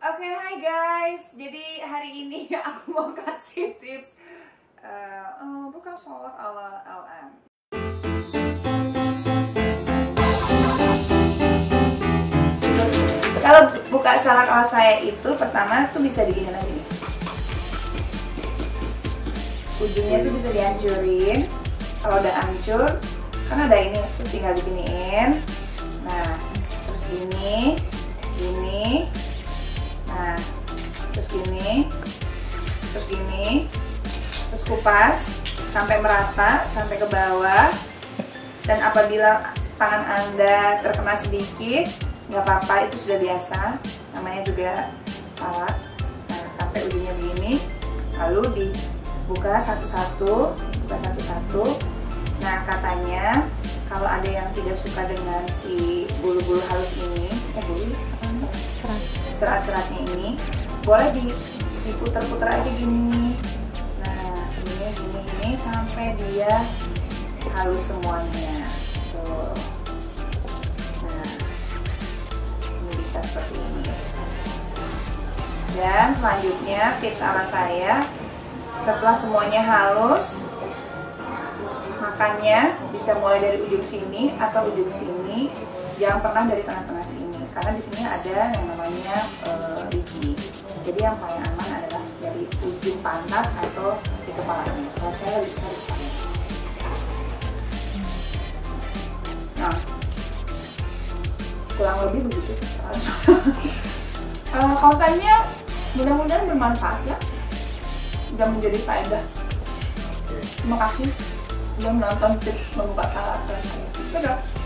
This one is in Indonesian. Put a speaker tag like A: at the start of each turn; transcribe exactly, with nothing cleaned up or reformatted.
A: Oke, hai guys. Jadi hari ini aku mau kasih tips uh, uh, bukan salak ala L M. Kalau buka salak ala saya itu pertama tuh bisa diginin aja nih. Ujungnya tuh bisa dihancurin. Kalau udah hancur, kan ada ini, terus tinggal diginiin. Nah, terus gini, gini. Nah, terus gini, terus gini, terus kupas sampai merata, sampai ke bawah. Dan apabila tangan Anda terkena sedikit, nggak apa-apa, itu sudah biasa. Namanya juga salak. Nah, sampai ujungnya begini, lalu dibuka satu-satu, buka satu-satu. Nah, katanya kalau ada yang tidak suka dengan si bulu-bulu halus ini, eh bulu apa? Serat-seratnya ini boleh diputer-puter aja gini. Nah, ini gini gini sampai dia halus semuanya. Tuh. Nah, ini bisa seperti ini. Dan selanjutnya tips ala saya, setelah semuanya halus, makannya bisa mulai dari ujung sini atau ujung sini. Jangan pernah dari tengah-tengah sini, karena di sini ada yang namanya uh, lidi. Jadi yang paling aman adalah dari ujung pantat atau di kepalanya. Kalau saya lebih suka di kepala. Nah, kurang lebih begitu. uh, kontennya mudah-mudahan bermanfaat ya, dan menjadi faedah. Terima kasih sudah menonton tips membuka salak. Dadah.